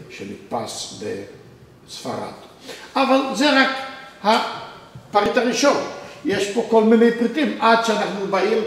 שנתפס בספרד. אבל זה רק הפריט הראשון. יש פה כל מיני פריטים, עד שאנחנו באים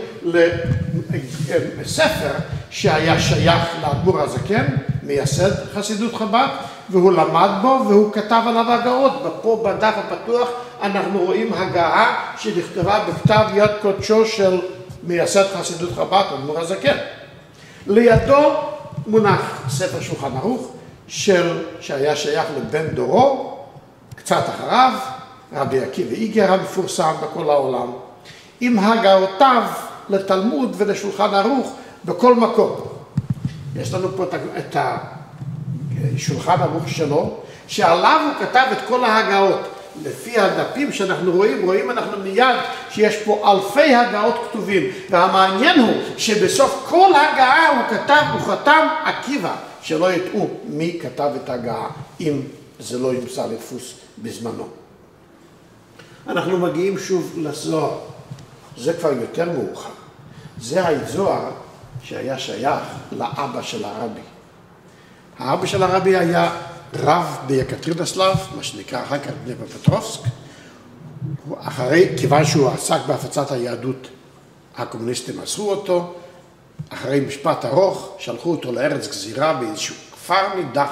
לספר שהיה שייך לאדמו"ר הזקן, מייסד חסידות חב"ד, והוא למד בו והוא כתב עליו הגאות. ופה בדף הפתוח אנחנו רואים הגאה שנכתבה בכתב יד קודשו של מייסד חסידות חב"ד, אדמו"ר הזקן. לידו מונח ספר שולחן ערוך שהיה שייך לבן דורו, קצת אחריו, רבי עקיבא איגר המפורסם בכל העולם, עם הגאותיו לתלמוד ולשולחן ערוך בכל מקום. יש לנו פה את השולחן ערוך שלו, שעליו הוא כתב את כל ההגאות. לפי הדפים שאנחנו רואים אנחנו מיד שיש פה אלפי הגאות כתובים. והמעניין הוא שבסוף כל הגאה הוא חתם עקיבא, שלא ידעו מי כתב את ההגאה, אם זה לא ימצא לדפוס בזמנו. אנחנו מגיעים שוב לזוהר. זה כבר יותר מאוחר. זה הזוהר שהיה שייך לאבא של הרבי. האבא של הרבי היה רב ביקטרינסלב, מה שנקרא אחר כך דניפרופטרובסק. כיוון שהוא עסק בהפצת היהדות, הקומוניסטים אסרו אותו. אחרי משפט ארוך, שלחו אותו לארץ גזירה באיזשהו כפר נידח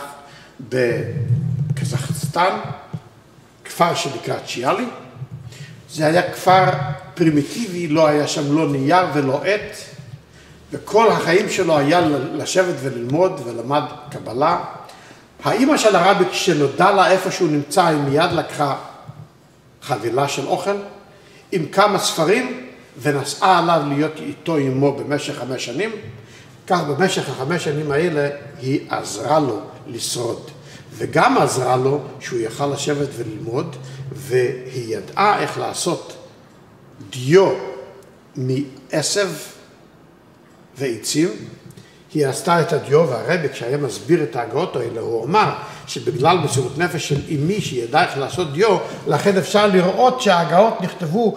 בקזחסטן, כפר שנקרא צ'יאלי. זה היה כפר פרימיטיבי, לא היה שם לא נייר ולא עט, וכל החיים שלו היה לשבת וללמוד ולמד קבלה. האמא של הרבי, כשנודע לה איפה שהוא נמצא, היא מיד לקחה חבילה של אוכל עם כמה ספרים ונסעה עליו להיות איתו עמו במשך 5 שנים. כך במשך 5 שנים האלה היא עזרה לו לשרוד, וגם עזרה לו שהוא יכל לשבת וללמוד, והיא ידעה איך לעשות דיו מעשב ועצים. היא עשתה את הדיו, והרבי כשהיה מסביר את ההגאות האלה, הוא אמר שבגלל מסירות נפש של אמי שהיא ידעה איך לעשות דיו, לכן אפשר לראות שההגאות נכתבו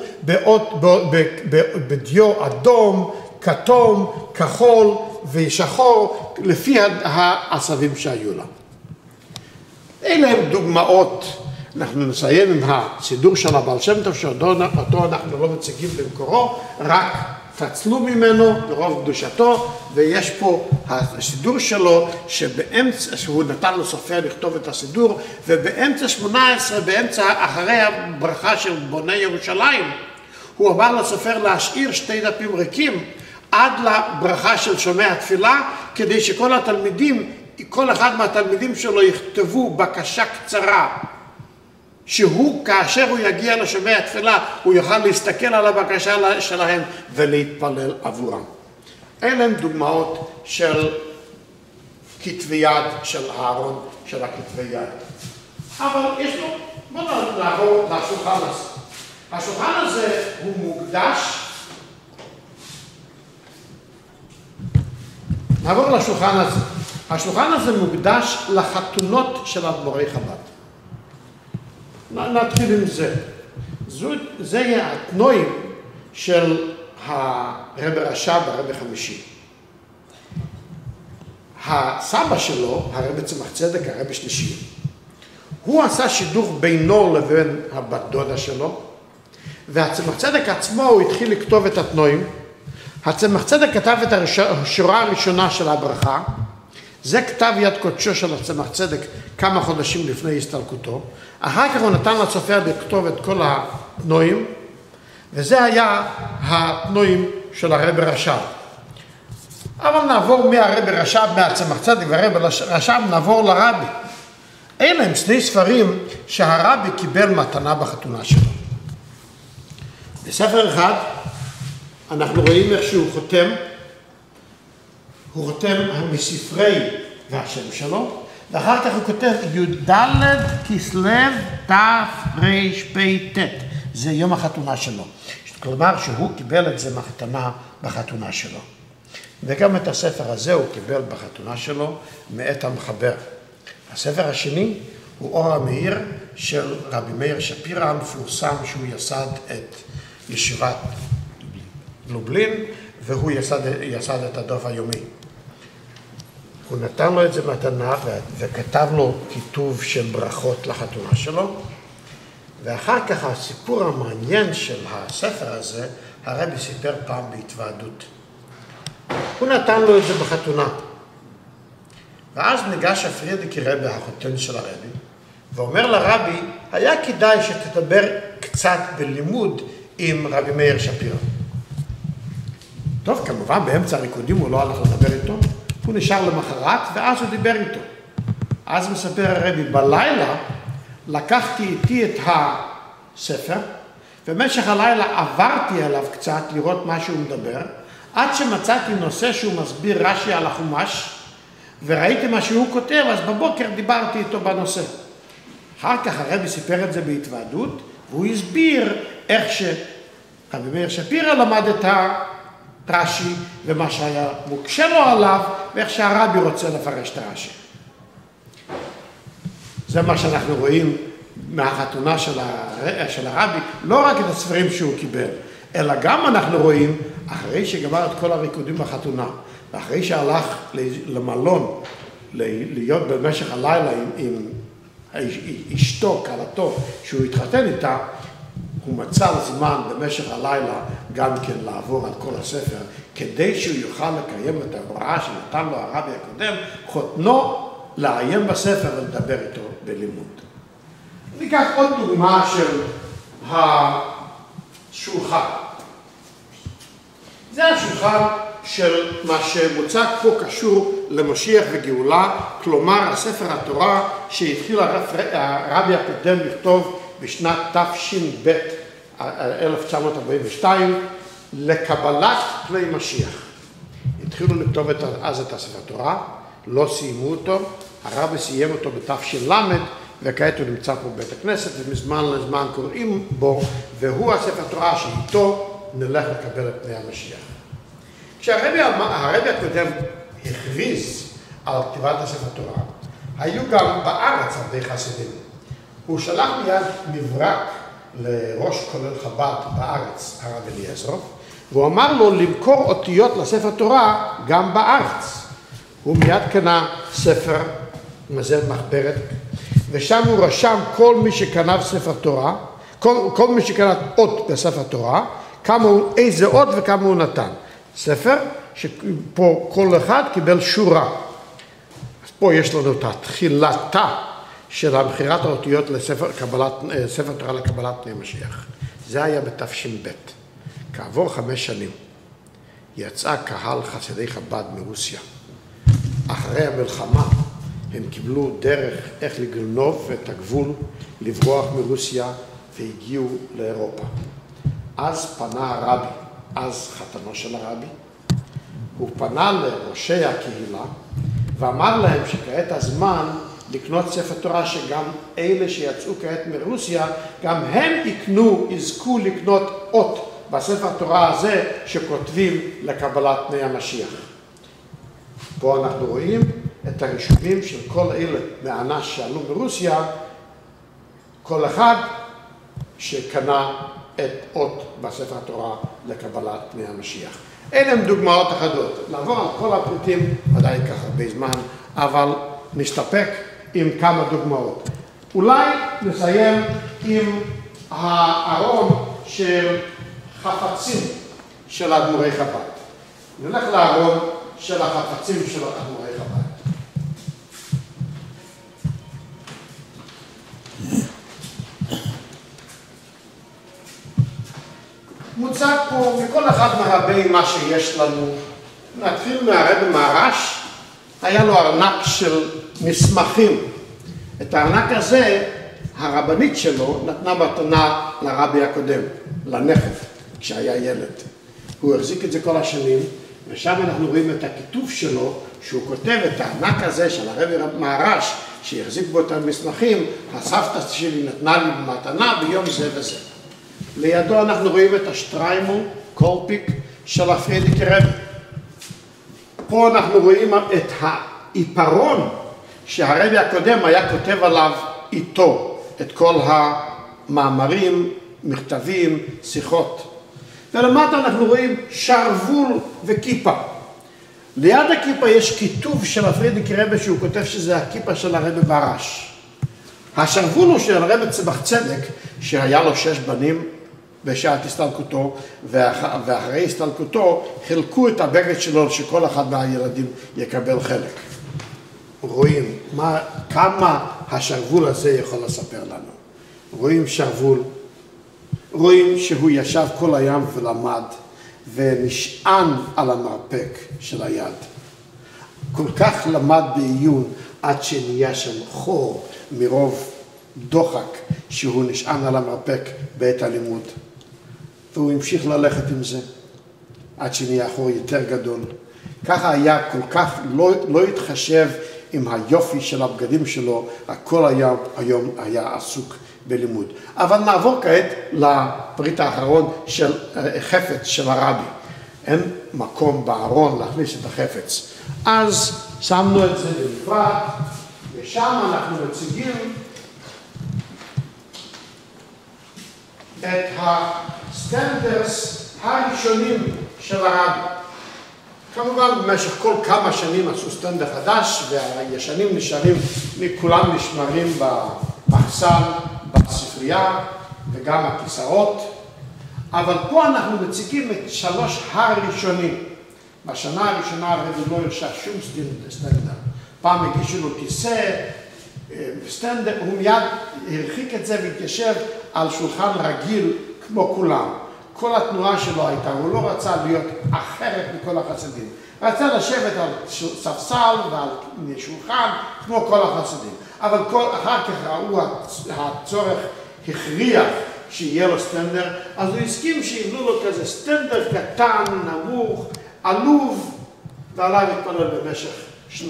בדיו אדום, כתום, כחול ושחור, לפי העשבים שהיו לה. אלה הם דוגמאות. אנחנו נסיים עם הסידור של הבעל שם טוב, שאותו אנחנו לא מציגים במקורו, רק תצלו ממנו ברוב קדושתו, ויש פה הסידור שלו, שהוא נתן לו סופר לכתוב את הסידור, ובאמצע 18, אחרי הברכה של בוני ירושלים, הוא אמר לסופר להשאיר 2 דפים ריקים, עד לברכה של שומע התפילה, כדי שכל התלמידים, כל אחד מהתלמידים שלו יכתבו בקשה קצרה, שהוא, כאשר הוא יגיע לשומע התפילה, הוא יוכל להסתכל על הבקשה שלהם ולהתפלל עבורם. אלה הן דוגמאות של כתבי יד של אהרון, של הכתבי יד. אבל יש לו, בואו נעבור לשולחן הזה. השולחן הזה הוא מוקדש, נעבור לשולחן הזה. השולחן הזה מוקדש לחתונות של אדמו"רי חב"ד. נתחיל עם זה. זה יהיה התנועים של הרב רש"ב, הרב חמישי. הסבא שלו, הרב צמח צדק, הרב שלישי, הוא עשה שידוך בינו לבין הבת דודה שלו, והצמח צדק עצמו הוא התחיל לכתוב את התנועים. הצמח צדק כתב את השורה הראשונה של הברכה, זה כתב יד קודשו של הצמח צדק כמה חודשים לפני הסתלקותו. אחר כך הוא נתן לסופר לכתוב את כל התנועים, וזה היה התנועים של הרב רש"ב. אבל נעבור מהרב רש"ב, מהצמח צדק והרב רש"ב, נעבור לרבי. אלה הם 2 ספרים שהרבי קיבל מתנה בחתונה שלו. בספר אחד אנחנו רואים איך שהוא חותם, הוא חותם מספרי והשם שלו, ואחר כך הוא כותב י"ד כסלו תרפ"ט, זה יום החתונה שלו. כלומר שהוא קיבל את זה מתנה בחתונה שלו. וגם את הספר הזה הוא קיבל בחתונה שלו מאת המחבר. הספר השני הוא אור המאיר של רבי מאיר שפירא המפורסם, שהוא יסד את ישיבת לובלין, והוא יסד את הדף היומי. הוא נתן לו את זה מתנה וכתב לו כיתוב של ברכות לחתונה שלו. ואחר כך הסיפור המעניין של הספר הזה, הרבי סיפר פעם בהתוועדות. הוא נתן לו את זה בחתונה. ואז ניגש הפרידיקי רבי, החותן של הרבי, ואומר לרבי, היה כדאי שתדבר קצת בלימוד עם רבי מאיר שפירא. טוב, כמובן באמצע הריקודים הוא לא הלך לדבר איתו, הוא נשאר למחרת ואז הוא דיבר איתו. אז מספר הרבי, בלילה לקחתי איתי את הספר, ובמשך הלילה עברתי עליו קצת לראות מה שהוא מדבר, עד שמצאתי נושא שהוא מסביר רש"י על החומש, וראיתי מה שהוא כותב, אז בבוקר דיברתי איתו בנושא. אחר כך הרבי סיפר את זה בהתוועדות, והוא הסביר איך שרבי מאיר שפירא למד את הרש"י, ומה שהיה מוקשה לו עליו, ואיך שהרבי רוצה לפרש את הרש"י. זה מה שאנחנו רואים מהחתונה של הרבי, לא רק את הספרים שהוא קיבל, אלא גם אנחנו רואים, אחרי שגמר את כל הריקודים בחתונה, ואחרי שהלך למלון, להיות במשך הלילה עם אשתו, כלתו, שהוא התחתן איתה, הוא מצא זמן במשך הלילה גם כן לעבור על כל הספר, כדי שהוא יוכל לקיים את ההוראה שנתן לו הרבי הקודם, חותנו לעיין בספר ולדבר איתו בלימוד. ניקח עוד דוגמה של השולחן. זה השולחן של מה שמוצג פה קשור למשיח וגאולה, כלומר הספר התורה שהתחיל הרבי הקודם לכתוב בשנת תש"ב 1942 לקבלת פני משיח. התחילו לכתוב אז את הספר התורה, לא סיימו אותו, הרבי סיים אותו בתש"ל, וכעת הוא נמצא פה בבית הכנסת, ומזמן לזמן קוראים בו, והוא הספר התורה שאיתו נלך לקבל את פני המשיח. כשהרבי הקודם הכריז על כתיבת הספר התורה, היו גם בארץ הרבה חסידים. הוא שלח מיד מברק לראש כולל חב"ד בארץ, הרב אליעזר, והוא אמר לו למכור אותיות לספר תורה גם בארץ. הוא מיד קנה ספר, מזל מחברת, ושם הוא רשם כל מי שקנה ספר תורה, כל מי שקנה אות בספר תורה, איזה אות וכמה הוא נתן. ספר שפה כל אחד קיבל שורה. אז פה יש לנו את התחילתה של המכירת האותיות ספר תורה לקבלת פני משיח. זה היה בתש"ב. כעבור 5 שנים יצא קהל חסידי חב"ד מרוסיה. אחרי המלחמה הם קיבלו דרך איך לגנוב את הגבול, לברוח מרוסיה והגיעו לאירופה. אז פנה הרבי, אז חתנו של הרבי, הוא פנה לראשי הקהילה ואמר להם שכעת הזמן לקנות ספר תורה שגם אלה שיצאו כעת מרוסיה, גם הם יזכו לקנות אות בספר התורה הזה שכותבים לקבלת פני המשיח. פה אנחנו רואים את הרישומים של כל אלה מהאנש שעלו מרוסיה, כל אחד שקנה את אות בספר התורה לקבלת פני המשיח. אלה הם דוגמאות אחדות. לעבור על כל הפריטים ודאי ייקח הרבה זמן, אבל נסתפק עם כמה דוגמאות. אולי נסיים עם הארון של חפצים של אדמו"רי חב"ד. נלך לארון של החפצים של אדמו"רי חב"ד. מוצג פה מכל אחד מהרבי מה שיש לנו. נתחיל מהרבי מהר"ש, היה לו ארנק של מסמכים. את הארנק הזה, הרבנית שלו נתנה מתנה לרבי הקודם, לנכד, כשהיה ילד. הוא החזיק את זה כל השנים, ושם אנחנו רואים את הכיתוב שלו, שהוא כותב את הארנק הזה של הרבי מהר"ש, שהחזיק בו את המסמכים, הסבתא שלי נתנה לי במתנה ביום זה וזה. לידו אנחנו רואים את השטריימל, קולפיק, של הפרידיקי רבי. פה אנחנו רואים את העיפרון שהרבי הקודם היה כותב עליו איתו, את כל המאמרים, מכתבים, שיחות. ולמטה אנחנו רואים שרוול וכיפה. ליד הכיפה יש כיתוב של הפרידיק רבי שהוא כותב שזה הכיפה של הרבי ברש. השרוול הוא של הרבי צמח צדק, שהיה לו 6 בנים בשעת הסתלקותו, ואחרי הסתלקותו חילקו את הבגד שלו שכל אחד מהילדים יקבל חלק. רואים כמה השרוול הזה יכול לספר לנו. רואים שרוול, רואים שהוא ישב כל היום ולמד ונשען על המרפק של היד. כל כך למד בעיון עד שנהיה שם חור מרוב דוחק שהוא נשען על המרפק בעת הלימוד. והוא המשיך ללכת עם זה עד שנהיה חור יותר גדול. ככה היה כל כך לא התחשב עם היופי של הבגדים שלו, הכל היום היה עסוק בלימוד. אבל נעבור כעת לפריט האחרון של חפץ של הרבי. אין מקום בארון להכניס את החפץ. אז שמנו את זה בנפרד, ושם אנחנו מציגים את הסטנדרס הראשונים של הרבי. כמובן, במשך כל כמה שנים עשו סטנדר חדש, והישנים נשארים, כולם נשמרים במחסן, בספרייה, וגם הכיסאות. אבל פה אנחנו מציגים את 3 הראשונים. בשנה הראשונה הרבי לא הרשה שום סטנדר. פעם הגישו לו כיסא, סטנדר, הוא מיד הרחיק את זה והתיישב על שולחן רגיל כמו כולם. כל התנועה שלו הייתה, הוא לא רצה להיות אחרת מכל החסידים. רצה לשבת על ספסל ועל שולחן כמו כל החסידים. אבל אחר כך ראו הצורך הכריח שיהיה לו סטנדר, אז הוא הסכים שיבנו לו כזה סטנדר קטן, נמוך, עלוב, ועליו התפלל במשך 2-3.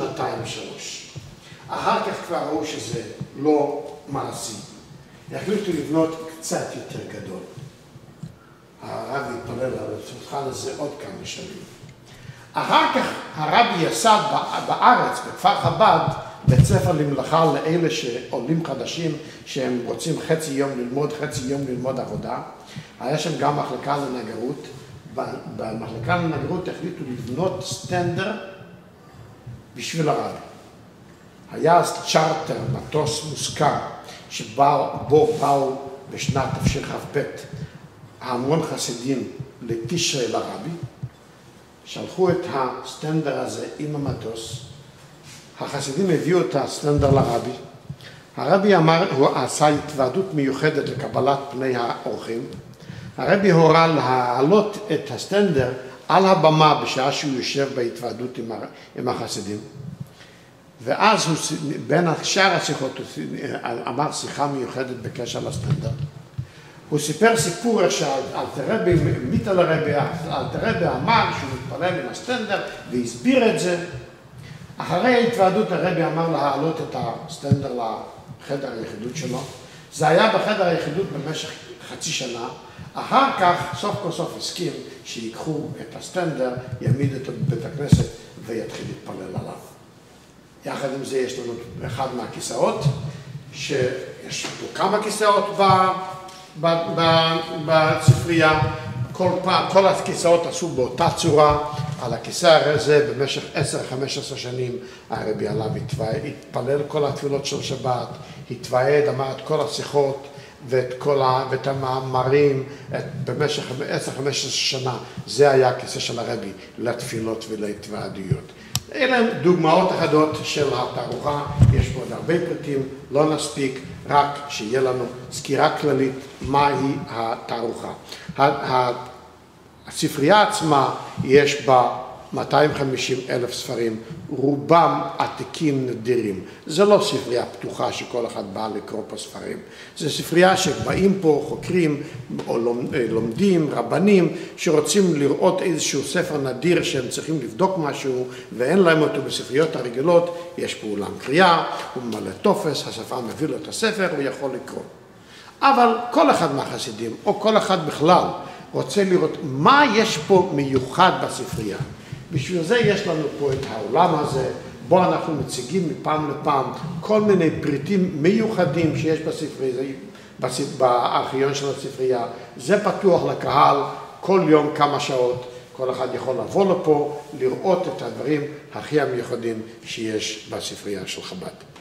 אחר כך כבר ראו שזה לא מעשי. החליטו לבנות קצת יותר גדול. הרבי התפלל על השולחן הזה עוד כמה שנים. אחר כך הרבי יסד בארץ, בכפר חב"ד, בית ספר למלאכה לאלה שעולים חדשים, שהם רוצים חצי יום ללמוד עבודה. היה שם גם מחלקה לנגרות. במחלקה לנגרות החליטו לבנות סטנדר בשביל הרבי. היה צ'רטר, מטוס מושכר, שבו באו בשנת תשכ"ב המון חסידים לתשרי לרבי, שלחו את הסטנדר הזה עם המטוס, החסידים הביאו את הסטנדר לרבי, הרבי הוא עשה התוועדות מיוחדת לקבלת פני האורחים, הרבי הורה להעלות את הסטנדר על הבמה בשעה שהוא יושב בהתוועדות עם החסידים, ואז הוא, בין שאר השיחות, הוא אמר שיחה מיוחדת בקשר לסטנדר. הוא סיפר סיפור איך שאלתרבי, מיטל הרבי, אלתרבי אמר שהוא מתפלל עם הסטנדר והסביר את זה. אחרי ההתוועדות הרבי אמר להעלות את הסטנדר לחדר היחידות שלו. זה היה בחדר היחידות במשך חצי שנה. אחר כך, סוף כל סוף הסכים שיקחו את הסטנדר, יעמיד את בית הכנסת ויתחיל להתפלל עליו. יחד עם זה יש לנו אחד מהכיסאות, שיש פה כמה כיסאות בספרייה, כל הכיסאות עשו באותה צורה, על הכיסא הזה במשך 10-15 שנים הרבי עליו התפלל כל התפילות של שבת, התוועד, אמר את כל השיחות ואת המאמרים במשך 10-15 שנה, זה היה הכיסא של הרבי לתפילות ולהתוועדויות. אלה הן דוגמאות אחדות של התערוכה, יש פה עוד הרבה פרטים, לא נספיק, רק שיהיה לנו סקירה כללית מהי התערוכה. הספרייה עצמה יש בה 250,000 ספרים, רובם עתיקים נדירים. זה לא ספרייה פתוחה שכל אחד בא לקרוא פה ספרים. זה ספרייה שבאים פה חוקרים או לומדים, רבנים, שרוצים לראות איזשהו ספר נדיר שהם צריכים לבדוק משהו, ואין להם אותו בספריות הרגילות, יש פה אולם קריאה, הוא ממלא טופס, השפה מביא לו את הספר, הוא יכול לקרוא. אבל כל אחד מהחסידים, או כל אחד בכלל, רוצה לראות מה יש פה מיוחד בספרייה. בשביל זה יש לנו פה את העולם הזה, בו אנחנו מציגים מפעם לפעם כל מיני פריטים מיוחדים שיש בארכיון של הספרייה. זה פתוח לקהל כל יום כמה שעות, כל אחד יכול לבוא לפה, לראות את הדברים הכי המיוחדים שיש בספרייה של חב"ד.